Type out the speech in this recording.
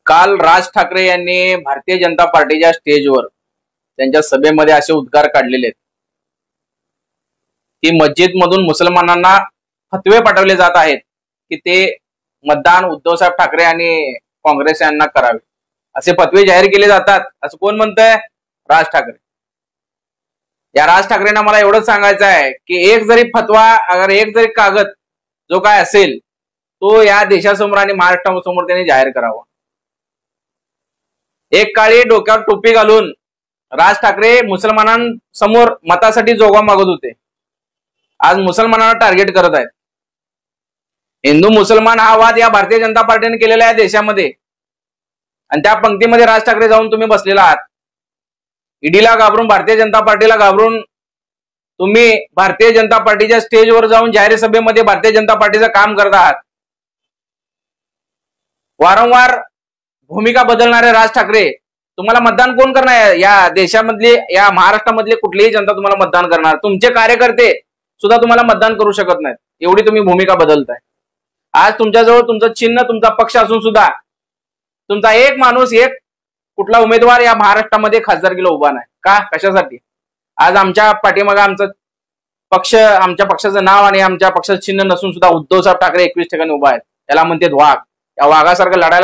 काल राज ठाकरे यांनी भारतीय जनता पार्टीच्या स्टेजवर त्यांच्या सभेमध्ये असे उद्गार काढलेले आहेत की मस्जिद मधून मुसलमानांना फतवे पाठवले जात आहेत की ते मतदान उद्धव साहेब ठाकरे आणि काँग्रेस यांना करावे, असे फतवे जाहीर केले जातात असं कोण म्हणतंय? राज ठाकरे. या राज ठाकरेंना मला एवढंच सांगायचं आहे की एक जरी फतवा, अगर एक जरी कागद जो काय असेल तो या देशासमोर आणि महाराष्ट्रासमोर त्यांनी जाहीर करावा. एक काळी डोक्यावर टोपी घालून राज ठाकरे मुसलमानांसमोर मतासाठी जोगवा मागत होते. आज मुसलमानांना टार्गेट करत आहेत. हिंदू मुसलमान हा वाद या भारतीय जनता पार्टीने केलेला आहे देशामध्ये, आणि त्या पंक्तीमध्ये राज ठाकरे जाऊन तुम्ही बसलेला आहात. ईडीला घाबरून, भारतीय जनता पार्टीला घाबरून तुम्ही भारतीय जनता पार्टीच्या स्टेजवर जाऊन जाहीर सभेमध्ये भारतीय जनता पार्टीचं काम करत आहात. वारंवार भूमिका बदलणारे राज ठाकरे, तुम्हाला मतदान कोण करणार? या देशामधले, या महाराष्ट्रामधले कुठलीही जनता तुम्हाला मतदान करणार? तुमचे कार्यकर्ते सुद्धा तुम्हाला मतदान करू शकत नाहीत, एवढी तुम्ही भूमिका बदलताय. आज तुमच्याजवळ तुमचं चिन्ह, तुमचा पक्ष असून सुद्धा तुमचा एक माणूस, एक कुठला उमेदवार या महाराष्ट्रामध्ये खासदारकीला उभा नाही का? कशासाठी? आज आमच्या पाठीमागे आमचा पक्ष, आमच्या पक्षाचं नाव आणि आमच्या पक्षाचं चिन्ह नसून सुद्धा उद्धव साहेब ठाकरे 21 ठिकाणी उभा आहेत. त्याला म्हणते वाघ. या वाघासारखं लढायला